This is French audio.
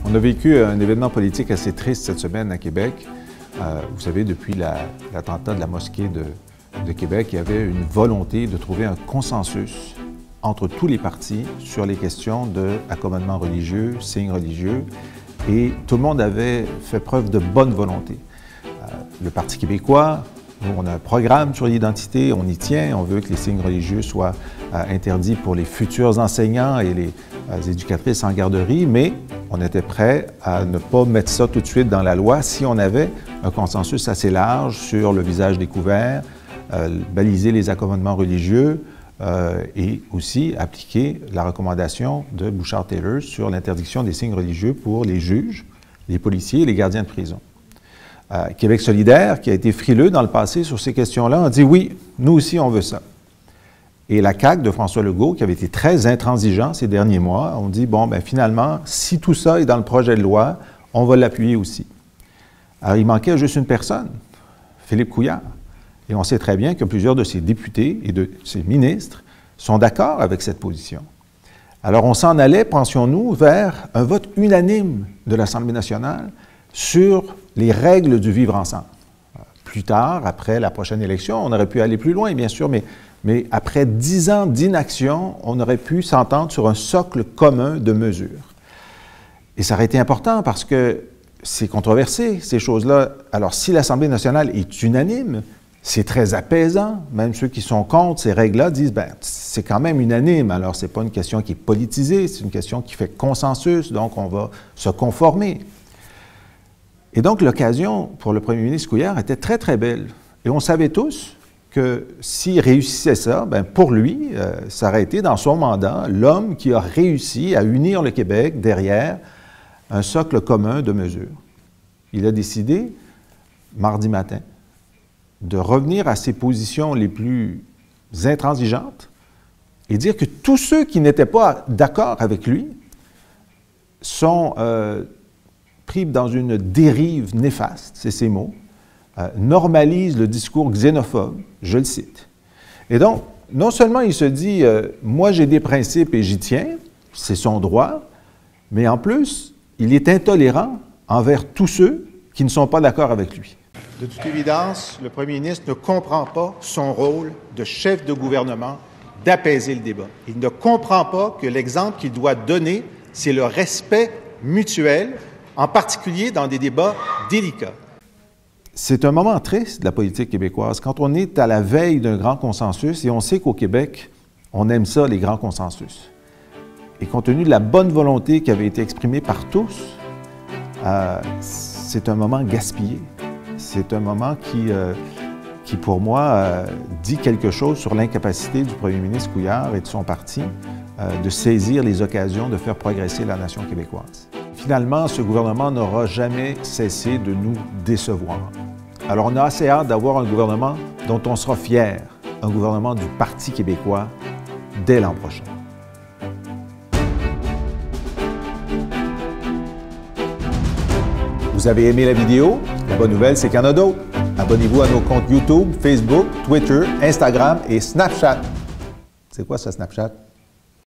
On a vécu un événement politique assez triste cette semaine à Québec. Vous savez, depuis l'attentat de la mosquée de Québec, il y avait une volonté de trouver un consensus entre tous les partis sur les questions d'accommodement religieux, signes religieux, et tout le monde avait fait preuve de bonne volonté. Le Parti québécois, on a un programme sur l'identité, on y tient, on veut que les signes religieux soient interdits pour les futurs enseignants et les éducatrices en garderie, mais on était prêt à ne pas mettre ça tout de suite dans la loi si on avait un consensus assez large sur le visage découvert, baliser les accommodements religieux et aussi appliquer la recommandation de Bouchard-Taylor sur l'interdiction des signes religieux pour les juges, les policiers et les gardiens de prison. Québec solidaire, qui a été frileux dans le passé sur ces questions-là, a dit oui, nous aussi on veut ça. Et la CAQ de François Legault, qui avait été très intransigeant ces derniers mois, on dit bon, ben finalement, si tout ça est dans le projet de loi, on va l'appuyer aussi. Alors il manquait juste une personne, Philippe Couillard. Et on sait très bien que plusieurs de ses députés et de ses ministres sont d'accord avec cette position. Alors on s'en allait, pensions-nous, vers un vote unanime de l'Assemblée nationale sur les règles du vivre ensemble. Plus tard, après la prochaine élection, on aurait pu aller plus loin, bien sûr, mais après 10 ans d'inaction, on aurait pu s'entendre sur un socle commun de mesures. Et ça aurait été important parce que c'est controversé, ces choses-là. Alors, si l'Assemblée nationale est unanime, c'est très apaisant. Même ceux qui sont contre ces règles-là disent, bien, c'est quand même unanime. Alors, ce n'est pas une question qui est politisée, c'est une question qui fait consensus, donc on va se conformer. Et donc, l'occasion pour le premier ministre Couillard était très, très belle. Et on savait tous que s'il réussissait ça, bien, pour lui, ça aurait été dans son mandat l'homme qui a réussi à unir le Québec derrière un socle commun de mesures. Il a décidé, mardi matin, de revenir à ses positions les plus intransigeantes et dire que tous ceux qui n'étaient pas d'accord avec lui sont pris dans une dérive néfaste, c'est ses mots, normalise le discours xénophobe, je le cite. Et donc, non seulement il se dit « moi j'ai des principes et j'y tiens », c'est son droit, mais en plus, il est intolérant envers tous ceux qui ne sont pas d'accord avec lui. De toute évidence, le premier ministre ne comprend pas son rôle de chef de gouvernement d'apaiser le débat. Il ne comprend pas que l'exemple qu'il doit donner, c'est le respect mutuel, en particulier dans des débats délicats. C'est un moment triste de la politique québécoise, quand on est à la veille d'un grand consensus, et on sait qu'au Québec, on aime ça, les grands consensus. Et compte tenu de la bonne volonté qui avait été exprimée par tous, c'est un moment gaspillé. C'est un moment qui pour moi, dit quelque chose sur l'incapacité du premier ministre Couillard et de son parti de saisir les occasions de faire progresser la nation québécoise. Finalement, ce gouvernement n'aura jamais cessé de nous décevoir. Alors, on a assez hâte d'avoir un gouvernement dont on sera fier, un gouvernement du Parti québécois dès l'an prochain. Vous avez aimé la vidéo? La bonne nouvelle, c'est qu'il y en a d'autres. Abonnez-vous à nos comptes YouTube, Facebook, Twitter, Instagram et Snapchat. C'est quoi ça, Snapchat?